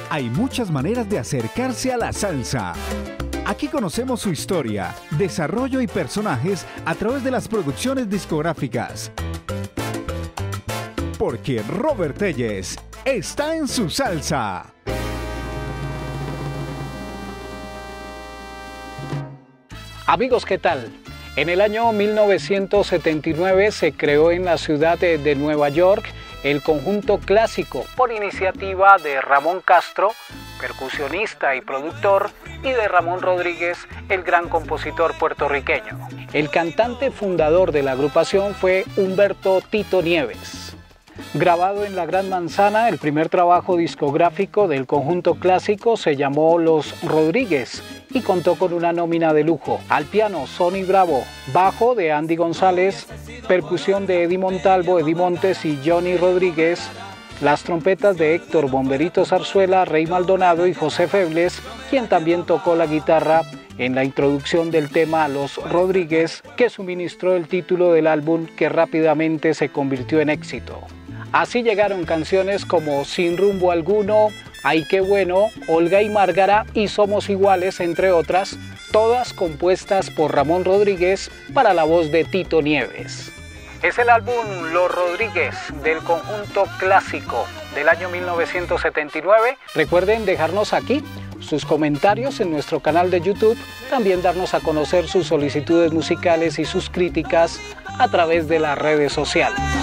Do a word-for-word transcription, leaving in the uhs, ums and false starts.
Hay muchas maneras de acercarse a la salsa. Aquí conocemos su historia, desarrollo y personajes a través de las producciones discográficas. Porque Robert Telles está en su salsa. Amigos, ¿qué tal? En el año mil novecientos setenta y nueve se creó en la ciudad de, de Nueva York el Conjunto Clásico por iniciativa de Ramón Castro, percusionista y productor, y de Ramón Rodríguez, el gran compositor puertorriqueño. El cantante fundador de la agrupación fue Humberto Tito Nieves. Grabado en la Gran Manzana, el primer trabajo discográfico del Conjunto Clásico se llamó Los Rodríguez y contó con una nómina de lujo. Al piano, Sonny Bravo; bajo de Andy González; percusión de Eddie Montalvo, Eddie Montes y Johnny Rodríguez; las trompetas de Héctor Bomberito Zarzuela, Rey Maldonado y José Febles, quien también tocó la guitarra en la introducción del tema Los Rodríguez, que suministró el título del álbum, que rápidamente se convirtió en éxito. Así llegaron canciones como Sin Rumbo Alguno, Ay Qué Bueno, Olga y Márgara y Somos Iguales, entre otras, todas compuestas por Ramón Rodríguez para la voz de Tito Nieves. Es el álbum Los Rodríguez del Conjunto Clásico del año mil novecientos setenta y nueve. Recuerden dejarnos aquí sus comentarios en nuestro canal de YouTube, también darnos a conocer sus solicitudes musicales y sus críticas a través de las redes sociales.